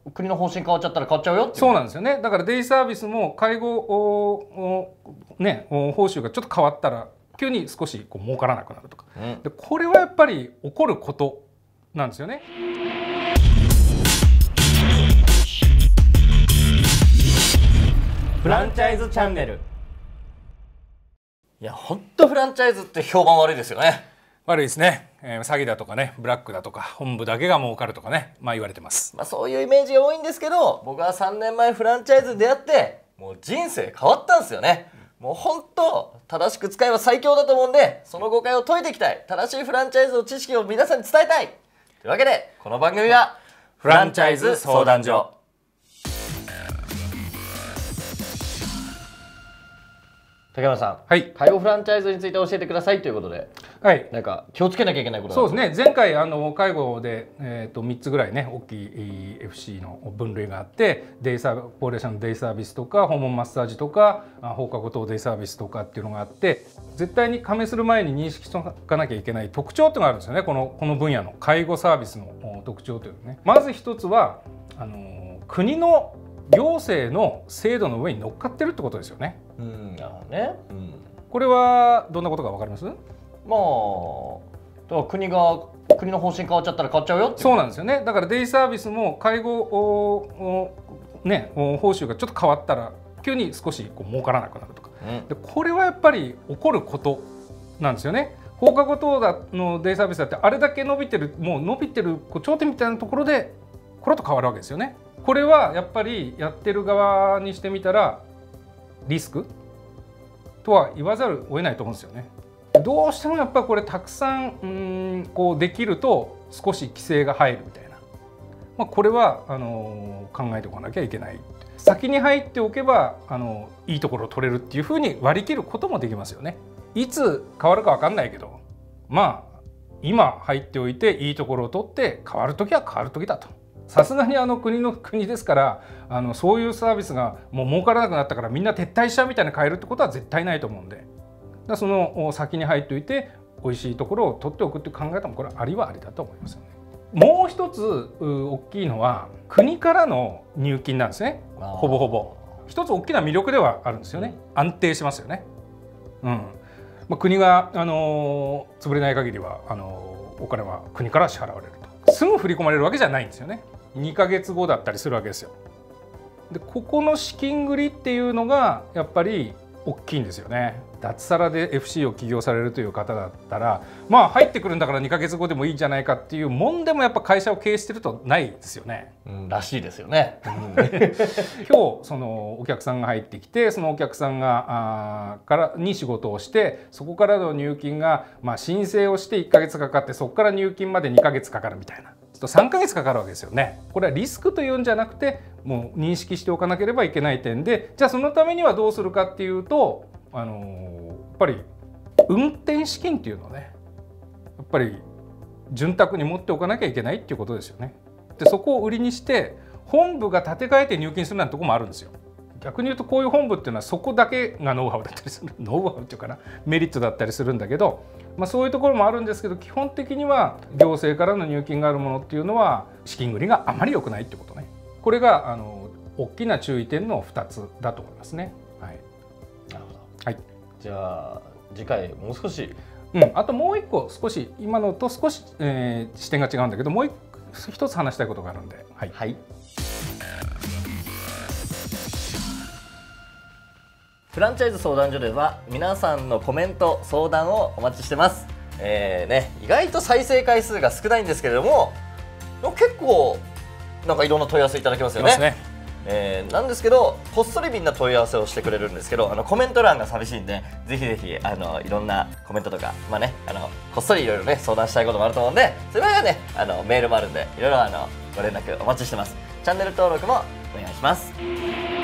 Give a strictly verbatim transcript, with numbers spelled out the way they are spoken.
国の方針変わっちゃったら変わっちゃうよって。 そうなんですよね。だからデイサービスも介護ね報酬がちょっと変わったら急に少しこう儲からなくなるとか、うん、でこれはやっぱり起こることなんですよね。 フランチャイズチャンネル。いや本当フランチャイズって評判悪いですよね。 悪いですね、えー、詐欺だとかね、ブラックだとか、本部だけが儲かるとかね、まあ言われてます。 まあそういうイメージが多いんですけど、僕はさんねんまえフランチャイズに出会ってもう人生変わったんですよね。もう本当正しく使えば最強だと思うんで、その誤解を解いていきたい。正しいフランチャイズの知識を皆さんに伝えたいというわけで、この番組はフランチャイズ相談所。竹山さん、はい、介護フランチャイズについて教えてくださいということで、はい、なんか気をつけなきゃいけないことそうですね。前回あの介護で、えー、とみっつぐらいね大きい エフシー の分類があって、デイサー高齢者のデイサービスとか訪問マッサージとか放課後等デイサービスとかっていうのがあって、絶対に加盟する前に認識しておかなきゃいけない特徴っていうのがあるんですよね。このこの分野の介護サービスの特徴というのね。まず一つはあの国の行政の制度の上に乗っかってるってことですよね。 うん、なるほどね。うん、 これはどんなことか分かります？まあ、 だから国が国の方針変わっちゃったら変わっちゃうよって。 そうなんですよね。だからデイサービスも介護ね報酬がちょっと変わったら急に少しこう儲からなくなるとか、うん、でこれはやっぱり起こることなんですよね。放課後等のデイサービスだってあれだけ伸びてる、もう伸びてるこう頂点みたいなところでコロッと変わるわけですよね。これはやっぱりやってる側にしてみたらリスクとは言わざるを得ないと思うんですよね。どうしてもやっぱりこれたくさんうんこうできると少し規制が入るみたいな、まあ、これはあの考えておかなきゃいけない。先に入っておけばあのいいところを取れるっていうふうに割り切ることもできますよね。いつ変わるか分かんないけど、まあ今入っておいていいところを取って変わる時は変わる時だと。さすがにあの国の国ですから、あのそういうサービスがもう儲からなくなったからみんな撤退しちゃうみたいな変えるってことは絶対ないと思うんで、だその先に入っておいて美味しいところを取っておくっていう考え方もこれはありはありだと思いますよね。もう一つ大きいのは国からの入金なんですね。ほぼほぼ一つ大きな魅力ではあるんですよね。安定しますよね。うん。まあ、国があの潰れない限りはあのお金は国から支払われると。すぐ振り込まれるわけじゃないんですよね。にかげつごだったりするわけですよ。でここの資金繰りっていうのがやっぱり大きいんですよね。脱サラで エフシー を起業されるという方だったら、まあ入ってくるんだからにかげつごでもいいんじゃないかっていうもんでもやっぱ会社を経営してるとないですよね。 うん、らしいですよね。 今日そのお客さんが入ってきて、そのお客さんがあからに仕事をして、そこからの入金がまあ申請をしていっかげつかかって、そこから入金までにかげつかかるみたいな。さんかげつかかるわけですよね。これはリスクというんじゃなくて、もう認識しておかなければいけない点で、じゃあそのためにはどうするかっていうと、あのー、やっぱり運転資金っていうのをね、やっぱり潤沢に持っておかなきゃいけないっていうことですよね。でそこを売りにして本部が立て替えて入金するなんてとこもあるんですよ。逆に言うとこういう本部っていうのはそこだけがノウハウだったりする、ノウハウっていうかな、メリットだったりするんだけど、まあ、そういうところもあるんですけど、基本的には行政からの入金があるものっていうのは資金繰りがあまり良くないってことね。これがあの大きな注意点のふたつだと思いますね。はい、 なるほど。 はい、 じゃあ次回もう少し、 うん、あともう一個少し今のと少し、えー、視点が違うんだけど、もう一つ話したいことがあるんで、はい。はい、フランチャイズ相談所では皆さんのコメント相談をお待ちしてます。えーね、意外と再生回数が少ないんですけれども、結構なんかいろんな問い合わせいただきますよね。ねえー、なんですけど、こっそりみんな問い合わせをしてくれるんですけど、あのコメント欄が寂しいんで、ぜひぜひあのいろんなコメントとか、まあね、あのこっそりいろいろね相談したいこともあると思うんで、それはねあのメールもあるんで、いろいろあのご連絡お待ちしてます。チャンネル登録もお願いします。